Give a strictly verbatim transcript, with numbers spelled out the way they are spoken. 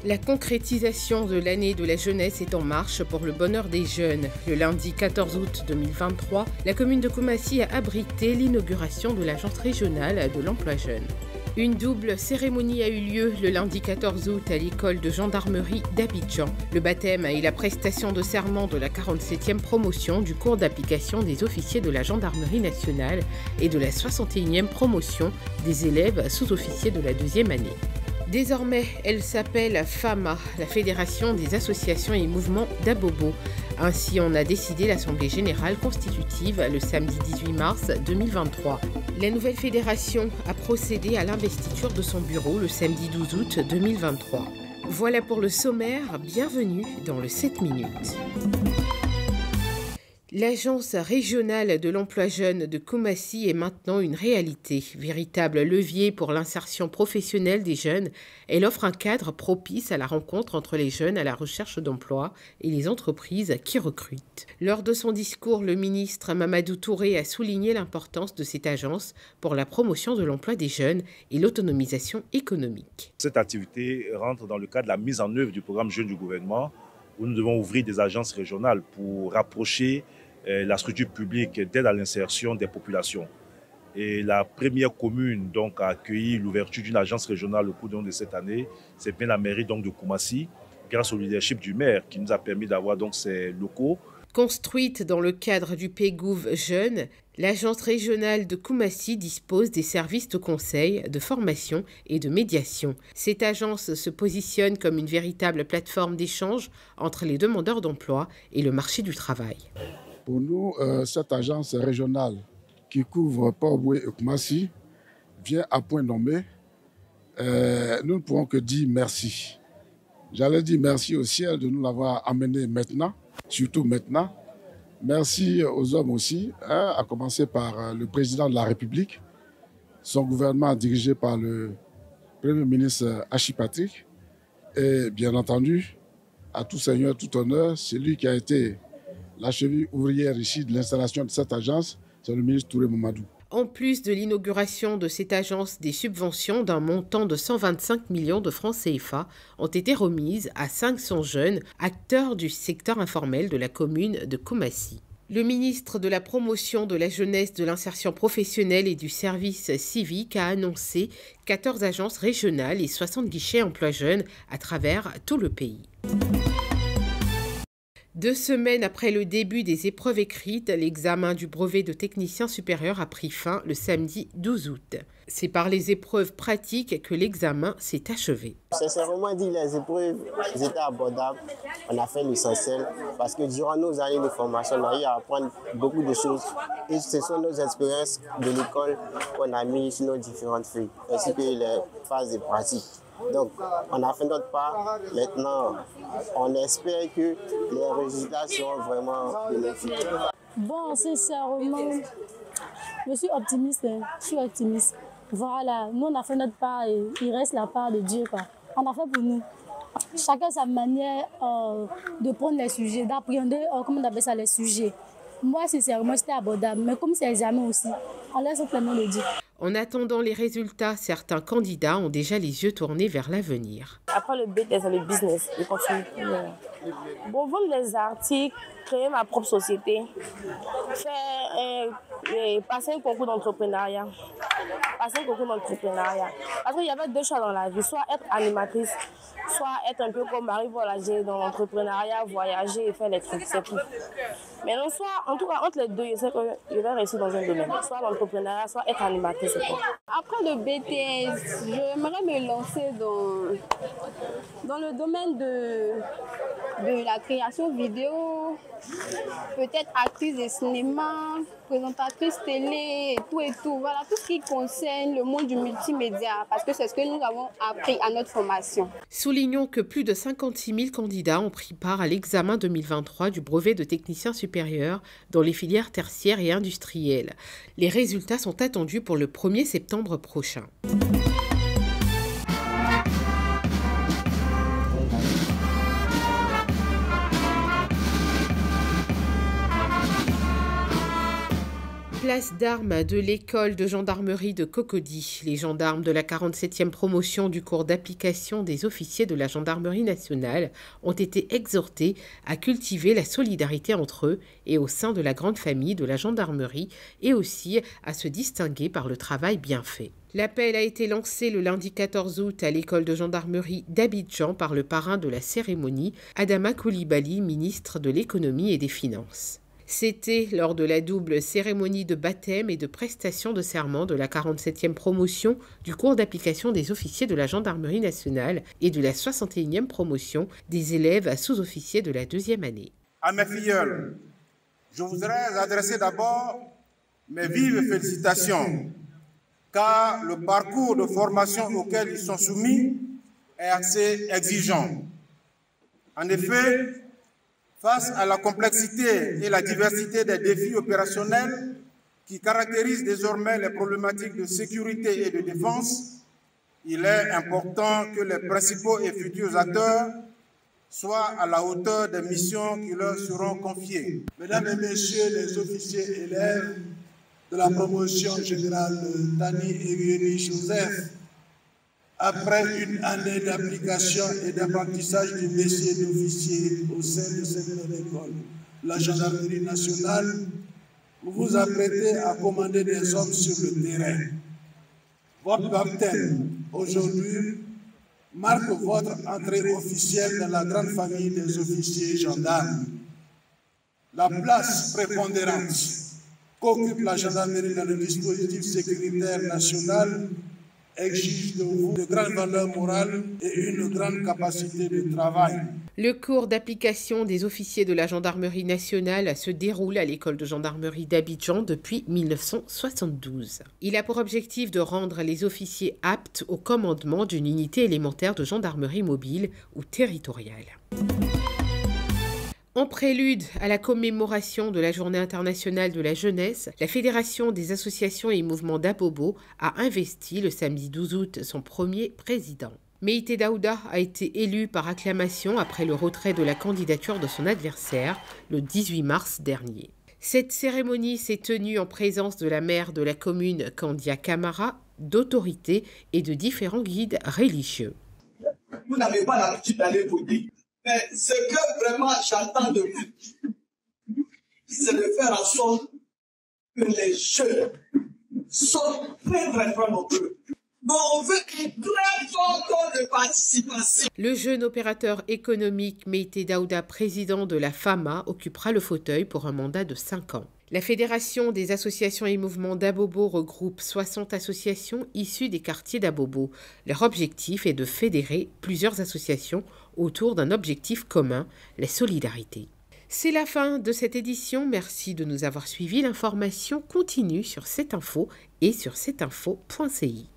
La concrétisation de l'année de la jeunesse est en marche pour le bonheur des jeunes. Le lundi quatorze août deux mille vingt-trois, la commune de Koumassi a abrité l'inauguration de l'agence régionale de l'emploi jeune. Une double cérémonie a eu lieu le lundi quatorze août à l'école de gendarmerie d'Abidjan. Le baptême et la prestation de serment de la quarante-septième promotion du cours d'application des officiers de la gendarmerie nationale et de la soixante et unième promotion des élèves sous-officiers de la deuxième année. Désormais, elle s'appelle FAMA, la Fédération des associations et mouvements d'Abobo. Ainsi en a décidé l'Assemblée générale constitutive le samedi dix-huit mars deux mille vingt-trois. La nouvelle fédération a procédé à l'investiture de son bureau le samedi douze août deux mille vingt-trois. Voilà pour le sommaire, bienvenue dans le sept minutes. L'agence régionale de l'emploi jeune de Koumassi est maintenant une réalité. Véritable levier pour l'insertion professionnelle des jeunes, elle offre un cadre propice à la rencontre entre les jeunes à la recherche d'emploi et les entreprises qui recrutent. Lors de son discours, le ministre Mamadou Touré a souligné l'importance de cette agence pour la promotion de l'emploi des jeunes et l'autonomisation économique. Cette activité rentre dans le cadre de la mise en œuvre du programme Jeunes du gouvernement, où nous devons ouvrir des agences régionales pour rapprocher la structure publique d'aide à l'insertion des populations. Et la première commune donc, à accueillir l'ouverture d'une agence régionale au cours de cette année, c'est bien la mairie donc, de Koumassi, grâce au leadership du maire qui nous a permis d'avoir donc ces locaux. Construite dans le cadre du Pégouv Jeune, l'agence régionale de Koumassi dispose des services de conseil, de formation et de médiation. Cette agence se positionne comme une véritable plateforme d'échange entre les demandeurs d'emploi et le marché du travail. Pour nous, euh, cette agence régionale qui couvre Port-Boué et Koumassi vient à point nommé. Euh, nous ne pourrons que dire merci. J'allais dire merci au ciel de nous l'avoir amené maintenant, surtout maintenant. Merci aux hommes aussi, hein, à commencer par le président de la République, son gouvernement dirigé par le Premier ministre Hachi Patrick, et bien entendu, à tout seigneur, tout honneur, celui qui a été la cheville ouvrière ici de l'installation de cette agence, c'est le ministre Touré Mamadou. En plus de l'inauguration de cette agence, des subventions d'un montant de cent vingt-cinq millions de francs C F A ont été remises à cinq cents jeunes acteurs du secteur informel de la commune de Koumassi. Le ministre de la Promotion de la jeunesse, de l'insertion professionnelle et du service civique a annoncé quatorze agences régionales et soixante guichets emploi jeunes à travers tout le pays. Deux semaines après le début des épreuves écrites, l'examen du brevet de technicien supérieur a pris fin le samedi douze août. C'est par les épreuves pratiques que l'examen s'est achevé. Sincèrement dit, les épreuves étaient abordables. On a fait l'essentiel parce que durant nos années de formation, on a eu à apprendre beaucoup de choses. Et ce sont nos expériences de l'école qu'on a mis sur nos différentes feuilles, ainsi que les phases de pratique. Donc, on a fait notre part. Maintenant, on espère que les résultats seront vraiment bénéfiques. Bon, sincèrement, je suis optimiste. Hein. Je suis optimiste. Voilà, nous, on a fait notre part et il reste la part de Dieu, quoi. On a fait pour nous. Chacun sa manière euh, de prendre les sujets, d'appréhender, euh, comment on appelle ça, les sujets. Moi, sincèrement, c'était abordable. Mais comme c'est examen aussi, on laisse simplement le dire. En attendant les résultats, certains candidats ont déjà les yeux tournés vers l'avenir. Après le B T S, c'est le business. Je continue. Bon, vendre des articles, créer ma propre société, faire, euh, passer un concours d'entrepreneuriat. Passer un concours d'entrepreneuriat. Parce qu'il y avait deux choix dans la vie, soit être animatrice, soit être un peu comme Marie Volager dans l'entrepreneuriat, voyager et faire les trucs, c'est tout. Mais non, soit, en tout cas, entre les deux, je sais que je vais réussir dans un domaine. Soit l'entrepreneuriat, soit être animatrice, c'est tout. Après le B T S, j'aimerais me lancer dans, dans le domaine de, de la création vidéo, peut-être actrice de cinéma, présentatrice télé, et tout et tout. Voilà, tout ce qui concerne le monde du multimédia, parce que c'est ce que nous avons appris à notre formation. Soulignons que plus de cinquante-six mille candidats ont pris part à l'examen deux mille vingt-trois du brevet de technicien supérieur dans les filières tertiaires et industrielles. Les résultats sont attendus pour le premier septembre prochain. place d'armes de l'école de gendarmerie de Cocody. Les gendarmes de la quarante-septième promotion du cours d'application des officiers de la gendarmerie nationale ont été exhortés à cultiver la solidarité entre eux et au sein de la grande famille de la gendarmerie et aussi à se distinguer par le travail bien fait. L'appel a été lancé le lundi quatorze août à l'école de gendarmerie d'Abidjan par le parrain de la cérémonie, Adama Coulibaly, ministre de l'économie et des finances. C'était lors de la double cérémonie de baptême et de prestation de serment de la quarante-septième promotion du cours d'application des officiers de la gendarmerie nationale et de la soixante et unième promotion des élèves à sous-officiers de la deuxième année. À mes filleuls, je voudrais adresser d'abord mes vives félicitations, car le parcours de formation auquel ils sont soumis est assez exigeant. En effet, face à la complexité et la diversité des défis opérationnels qui caractérisent désormais les problématiques de sécurité et de défense, il est important que les principaux et futurs acteurs soient à la hauteur des missions qui leur seront confiées. Mesdames et Messieurs les officiers élèves de la promotion générale Tani Egueni Joseph, après une année d'application et d'apprentissage du métier d'officier au sein de cette école, la gendarmerie nationale, vous vous apprêtez à commander des hommes sur le terrain. Votre baptême aujourd'hui marque votre entrée officielle dans la grande famille des officiers gendarmes. La place prépondérante qu'occupe la gendarmerie dans le dispositif sécuritaire national exige de vous de grandes valeurs morales et une grande capacité de travail. Le cours d'application des officiers de la gendarmerie nationale se déroule à l'école de gendarmerie d'Abidjan depuis mille neuf cent soixante-douze. Il a pour objectif de rendre les officiers aptes au commandement d'une unité élémentaire de gendarmerie mobile ou territoriale. En prélude à la commémoration de la Journée internationale de la jeunesse, la Fédération des associations et mouvements d'Abobo a investi le samedi douze août son premier président. Meïté Daouda a été élu par acclamation après le retrait de la candidature de son adversaire le dix-huit mars dernier. Cette cérémonie s'est tenue en présence de la maire de la commune, Kandia Camara, d'autorités et de différents guides religieux. Vous n'avez pas l'habitude d'aller voter. Mais ce que vraiment j'attends de vous, c'est de faire en sorte que les jeunes soient très très très nombreux. Bon, on veut un très fort taux de participation. Le jeune opérateur économique Meïté Daouda, président de la FAMA, occupera le fauteuil pour un mandat de cinq ans. La Fédération des associations et mouvements d'Abobo regroupe soixante associations issues des quartiers d'Abobo. Leur objectif est de fédérer plusieurs associations autour d'un objectif commun, la solidarité. C'est la fin de cette édition. Merci de nous avoir suivis. L'information continue sur cette info et sur cette info point c i.